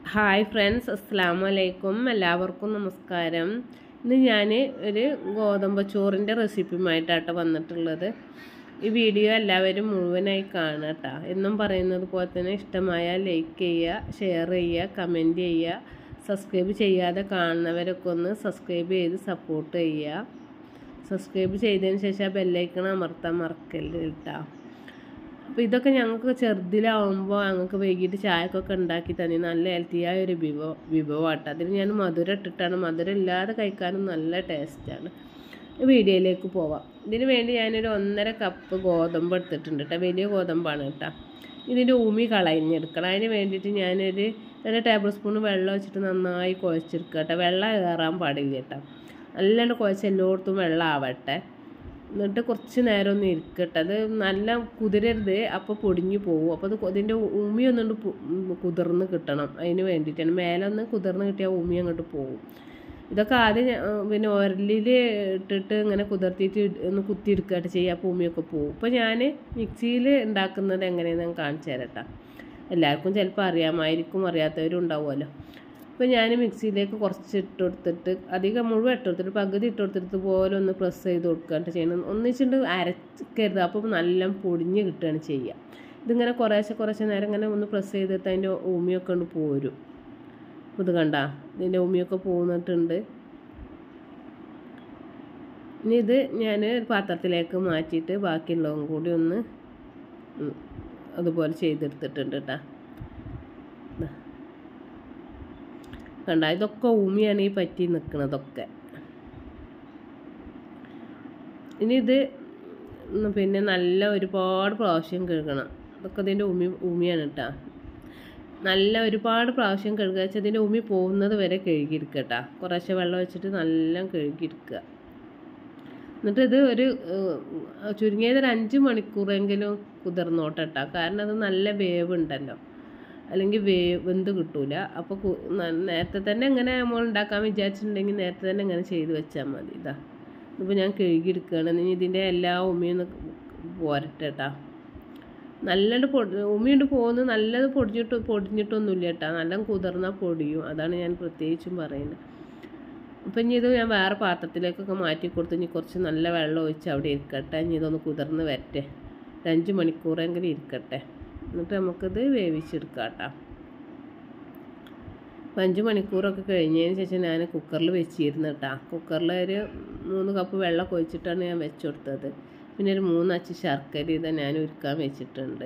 Hi friends, അസ്സലാമു അലൈക്കും. എല്ലാവർക്കും നമസ്കാരം. ഇന്ന് ഞാൻ ഒരു ഗോതമ്പ് ചോറിൻ്റെ റെസിപ്പിയുമായിട്ടാണ് വന്നിട്ടുള്ളത്. ഈ വീഡിയോ എല്ലാവരും മുഴുവനായി കാണുക കേട്ടോ. എന്നും പറയുന്നത് പോലെ തന്നെ ഇഷ്ടമായാൽ ലൈക്ക് ചെയ്യുക, ഷെയർ ചെയ്യുക, കമൻറ്റ് ചെയ്യുക. സബ്സ്ക്രൈബ് ചെയ്യാതെ കാണുന്നവരൊക്കെ ഒന്ന് സബ്സ്ക്രൈബ് ചെയ്ത് സപ്പോർട്ട് ചെയ്യുക. സബ്സ്ക്രൈബ് ചെയ്തതിന് ശേഷം ബെല്ലൈക്കൺ അമർത്താൻ മറക്കരുത് കേട്ടോ. അപ്പോൾ ഇതൊക്കെ ഞങ്ങൾക്ക് ചെറുതിലാവുമ്പോൾ ഞങ്ങൾക്ക് വൈകിട്ട് ചായക്കൊക്കെ ഉണ്ടാക്കി തന്നെ നല്ല ഹെൽത്തിയായ ഒരു വിഭവമാട്ടോ. അതിൽ ഞാൻ മധുരം ഇട്ടിട്ടാണ്. മധുരം ഇല്ലാതെ കഴിക്കാനും നല്ല ടേസ്റ്റാണ്. വീഡിയോയിലേക്ക് പോവാം. ഇതിന് വേണ്ടി ഞാനൊരു 1.5 കപ്പ് ഗോതമ്പ് എടുത്തിട്ടുണ്ട് കേട്ടോ. വലിയ ഗോതമ്പാണ് കേട്ടോ. ഇതിൻ്റെ ഉമി കളഞ്ഞെടുക്കണം. അതിന് വേണ്ടിയിട്ട് ഞാനൊരു 2 ടേബിൾ സ്പൂൺ വെള്ളം വെച്ചിട്ട് നന്നായി കുഴച്ചെടുക്കുക കേട്ടോ. വെള്ളം കയറാൻ പാടില്ല കേട്ടോ. നല്ലോണം കുഴച്ച് എല്ലായിടത്തും വെള്ളം ആവട്ടെ. എന്നിട്ട് കുറച്ച് നേരം ഒന്ന് ഇരിക്കട്ടെ. അത് നല്ല കുതിരരുത്, അപ്പോൾ പൊടിഞ്ഞു പോകും. അപ്പോൾ അത് ഇതിൻ്റെ ഉമി ഒന്നുകൊണ്ട് കുതിർന്ന് കിട്ടണം. അതിന് വേണ്ടിയിട്ടാണ്. മേലെ ഒന്ന് കുതിർന്ന് കിട്ടിയാൽ ഉമി അങ്ങോട്ട് പോകും. ഇതൊക്കെ ആദ്യം പിന്നെ ഉരലിൽ ഇട്ടിട്ട് ഇങ്ങനെ കുതിർത്തിയിട്ട് ഒന്ന് കുത്തിയെടുക്കുകയായിട്ട് ചെയ്യുക. അപ്പോൾ ഉമിയൊക്കെ പോകും. ഇപ്പോൾ ഞാൻ മിക്സിയിൽ ഉണ്ടാക്കുന്നത് എങ്ങനെയാണെന്ന് ഞാൻ കാണിച്ചു തരാം കേട്ടോ. എല്ലാവർക്കും ചിലപ്പോൾ അറിയാമായിരിക്കും, അറിയാത്തവരും ഉണ്ടാവുമല്ലോ. അപ്പോൾ ഞാൻ മിക്സിയിലേക്ക് കുറച്ച് ഇട്ട് കൊടുത്തിട്ട്, അധികം മുഴുവൻ ഇട്ട് കൊടുത്തിട്ട് പകുതി ഇട്ട് കൊടുത്തിട്ട് പോലെ ഒന്ന് പ്രസ് ചെയ്ത് കൊടുക്കുകയാണ് ചെയ്യണം. ഒന്നിച്ചിട്ട് അരക്കരുത്. അപ്പോൾ നല്ല പൊടിഞ്ഞ് കിട്ടുകയാണ് ചെയ്യുക. ഇതിങ്ങനെ കുറേശ്ശെ നേരം ഇങ്ങനെ ഒന്ന് പ്രസ് ചെയ്തിട്ട് അതിൻ്റെ ഉമിയൊക്കെ കൊണ്ട് പോരും. ഇത് കണ്ട ഇതിൻ്റെ ഉമിയൊക്കെ പോന്നിട്ടുണ്ട്. ഇനി ഇത് ഞാൻ ഒരു പാത്രത്തിലേക്ക് മാറ്റിയിട്ട് ബാക്കിയുള്ളതും കൂടി ഒന്ന് അതുപോലെ ചെയ്തെടുത്തിട്ടുണ്ട് കേട്ടോ. കണ്ട ഇതൊക്കെ ഉമിയാണ് ഈ പറ്റി നിൽക്കുന്നതൊക്കെ. ഇനി ഇത് പിന്നെ നല്ല ഒരുപാട് പ്രാവശ്യം കഴുകണം. ഇതൊക്കെ ഇതിൻ്റെ ഉമിയാണ് കേട്ടോ. നല്ല ഒരുപാട് പ്രാവശ്യം കഴുകുക വെച്ചാൽ ഇതിൻ്റെ ഉമി പോകുന്നത് വരെ കഴുകിയെടുക്കുക കേട്ടോ. കുറേശ്ശെ വെള്ളം വെച്ചിട്ട് നല്ല കഴുകിയെടുക്കുക. എന്നിട്ട് ഇത് ഒരു ചുരുങ്ങിയത് ഒരു 5 മണിക്കൂറെങ്കിലും കുതിർന്നോട്ടെ കേട്ടോ. കാരണം അത് നല്ല വേവ് ഉണ്ടല്ലോ, അല്ലെങ്കിൽ വെന്ത് കിട്ടൂല. അപ്പോൾ നേരത്തെ തന്നെ എങ്ങനെ നമ്മൾ ഉണ്ടാക്കാൻ വിചാരിച്ചിട്ടുണ്ടെങ്കിൽ നേരത്തെ തന്നെ ഇങ്ങനെ ചെയ്ത് വെച്ചാൽ മതി. ഇതാ ഇതിപ്പോൾ ഞാൻ കഴുകിയെടുക്കുകയാണ്. ഇനി ഇതിൻ്റെ എല്ലാ ഉമിയൊന്ന് പോരട്ടെ കേട്ടോ. നല്ലത് ഉമിയുണ്ട് പോകുന്നത്. നല്ലത് പൊടിഞ്ഞിട്ടൊന്നുമില്ല കേട്ടോ. നല്ല കുതിർന്നാൽ പൊടിയും. അതാണ് ഞാൻ പ്രത്യേകിച്ചും പറയുന്നത്. അപ്പം ഇനി ഇത് ഞാൻ വേറെ പാത്രത്തിലേക്കൊക്കെ മാറ്റി കൊടുത്ത് ഇനി കുറച്ച് നല്ല വെള്ളം ഒഴിച്ച് അവിടെ ഇരിക്കട്ടെ. ഇനി ഇതൊന്ന് കുതിർന്ന് വരട്ടെ. 5 മണിക്കൂറെങ്കിലും ഇരിക്കട്ടെ. എന്നിട്ട് നമുക്കിത് വേവിച്ചെടുക്കാം കേട്ടോ. 5 മണിക്കൂറൊക്കെ കഴിഞ്ഞതിന് ശേഷം ഞാൻ കുക്കറിൽ വെച്ചിരുന്നു കേട്ടോ. കുക്കറിൽ ഒരു 3 കപ്പ് വെള്ളം ഒഴിച്ചിട്ടാണ് ഞാൻ വെച്ച് കൊടുത്തത്. പിന്നെ ഒരു 3 അച്ച് ശർക്കര ഇത് ഞാൻ ഉരുക്കാൻ വെച്ചിട്ടുണ്ട്.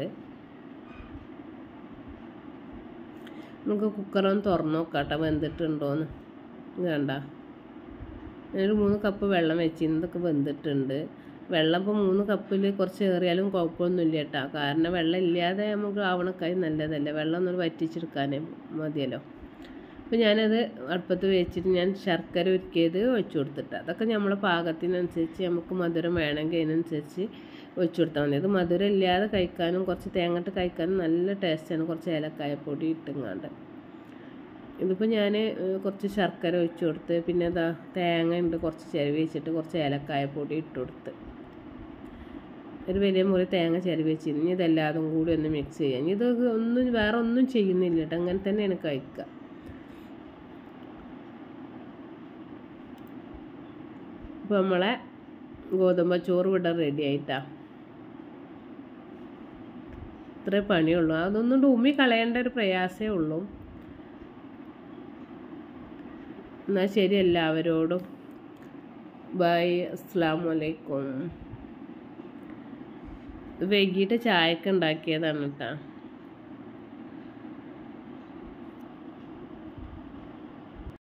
നമുക്ക് കുക്കറൊന്ന് തുറന്ന് നോക്കാം കേട്ടോ, വെന്തിട്ടുണ്ടോയെന്ന്. വേണ്ട, ഞാനൊരു 3 കപ്പ് വെള്ളം വെച്ചിരുന്നു. ഇതൊക്കെ വെന്തിട്ടുണ്ട്. വെള്ളം ഇപ്പോൾ 3 കപ്പിൽ കുറച്ച് ഏറിയാലും കുഴപ്പമൊന്നുമില്ല കേട്ടോ. കാരണം വെള്ളം ഇല്ലാതെ നമുക്ക് ആവണക്കായി നല്ലതല്ല. വെള്ളം ഒന്ന് വറ്റിച്ചെടുക്കാനേ മതിയല്ലോ. അപ്പോൾ ഞാനത് അടുപ്പത്ത് വെച്ചിട്ട് ഞാൻ ശർക്കര ഉരുക്കിയത് ഒഴിച്ചു കൊടുത്തിട്ട്, അതൊക്കെ നമ്മളെ പാകത്തിനനുസരിച്ച് നമുക്ക് മധുരം വേണമെങ്കിൽ അതിനനുസരിച്ച് ഒഴിച്ചു കൊടുത്താൽ മതി. അത് മധുരം ഇല്ലാതെ കഴിക്കാനും കുറച്ച് തേങ്ങട്ട് കഴിക്കാനും നല്ല ടേസ്റ്റാണ്. കുറച്ച് ഏലക്കായപ്പൊടി ഇട്ടുങ്ങാണ്ട്. ഇതിപ്പോൾ ഞാൻ കുറച്ച് ശർക്കര ഒഴിച്ചു കൊടുത്ത്, പിന്നെ ഇതാ തേങ്ങ ഉണ്ട് കുറച്ച് ചിരവി വെച്ചിട്ട് കുറച്ച് ഏലക്കായപ്പൊടി ഇട്ട് കൊടുത്ത്, ഒരു വലിയ മുറി തേങ്ങ ചിരവി വെച്ചിരുന്നു. ഇനി ഇതെല്ലാതും കൂടി ഒന്ന് മിക്സ് ചെയ്യാം. ഇനി ഇത് വേറെ ഒന്നും ചെയ്യുന്നില്ല കേട്ടോ. അങ്ങനെ തന്നെയാണ് കഴിക്കുക. ഇപ്പോൾ നമ്മളെ ഗോതമ്പ് ചോറ് ഇവിടെ റെഡി ആയിട്ടാണ്. ഇത്രേ പണിയുള്ളൂ. അതൊന്നും ഉമി കളയേണ്ട ഒരു പ്രയാസമേ ഉള്ളൂ. എന്നാൽ ശരി, എല്ലാവരോടും ബൈ, അസ്സലാമു അലൈക്കും. വൈകിട്ട് ചായക്ക് ഉണ്ടാക്കിയതാണ് കേട്ടോ.